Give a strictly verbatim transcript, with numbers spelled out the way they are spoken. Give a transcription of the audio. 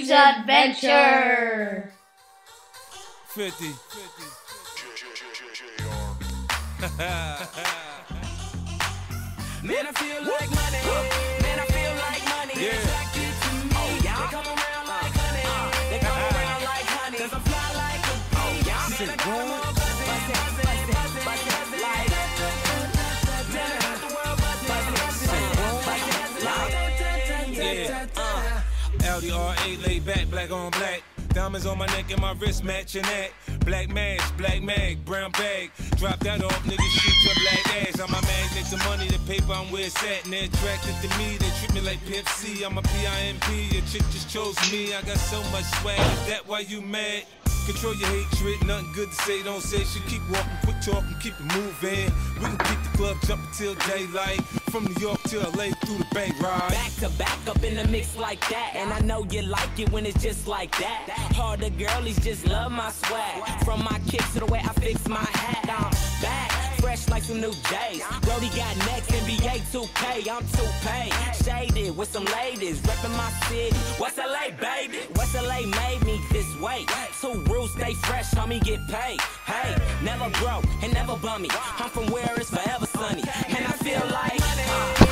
Steve's Adventure. fifty. Man, I feel like money. Man, I feel like money. Yeah. Attracted to me. Oh, yeah. They come around like honey. They come around like honey. Cause I fly like a bee. Oh, yeah. Man, I got them all buzzing. Buzzing, buzzing, buzzing, buzzing, like. Man, I got the world buzzing. Buzzing, buzzing, buzzing, like. Yeah. L D R A laid back, black on black. Diamonds on my neck and my wrist matching that. Black mask, black mag, brown bag. Drop that off, niggas shoot your black ass. I'm a magnet to money, the paper, I'm where it's at. And they're attracted to me, they treat me like Pepsi. I'm a P I M P, your chick just chose me. I got so much swag, is that why you mad? Control your hatred, nothing good to say, don't say shit. Keep walking, quick talking, keep it moving. We can keep the club jumping till daylight. From New York to L A through the Bay ride. Back to back up in the mix like that. And I know you like it when it's just like that. All the girlies just love my swag. From my kicks to the way I fix my hat. I'm back, fresh like some new J's. Brody got next, N B A two K, I'm two paid. Shaded with some ladies, reppin' my city. West L A, baby. West L A made me this way. Two rules, stay fresh, homie, get paid. Hey, never broke and never bummy. I'm from where it's forever sunny. And I feel like